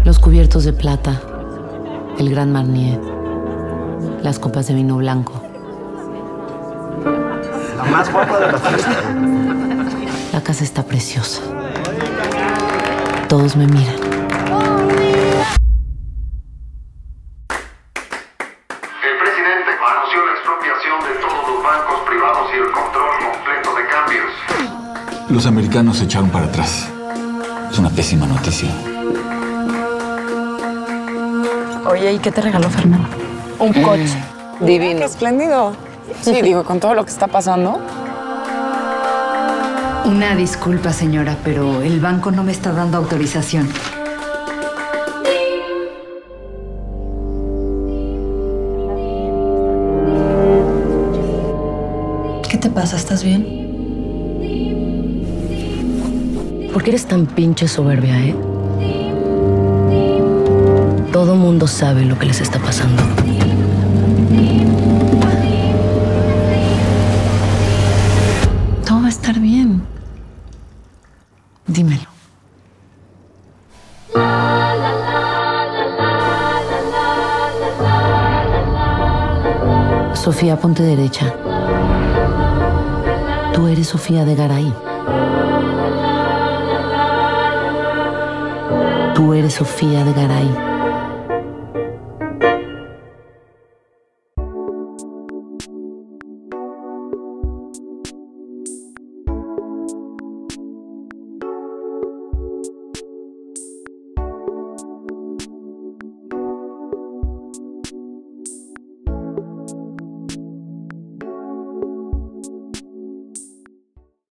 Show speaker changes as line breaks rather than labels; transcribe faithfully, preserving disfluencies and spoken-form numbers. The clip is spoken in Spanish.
Los cubiertos de plata, el Gran Marnier, las copas de vino blanco.
La más guapa de la fiesta.
La casa está preciosa. Todos me miran.
El presidente anunció la expropiación de todos los bancos privados y el control completo de cambios.
Los americanos se echaron para atrás. Es una pésima noticia.
Oye, ¿y qué te regaló Fernando?
Un coche.
Mm. Divino.
Qué espléndido. Sí, digo, con todo lo que está pasando.
Una disculpa, señora, pero el banco no me está dando autorización.
¿Qué te pasa? ¿Estás bien?
¿Por qué eres tan pinche soberbia, eh? Todo mundo sabe lo que les está pasando.
Todo va a estar bien. Dímelo.
Sofía, ponte derecha. Tú eres Sofía de Garay. Tú eres Sofía de Garay.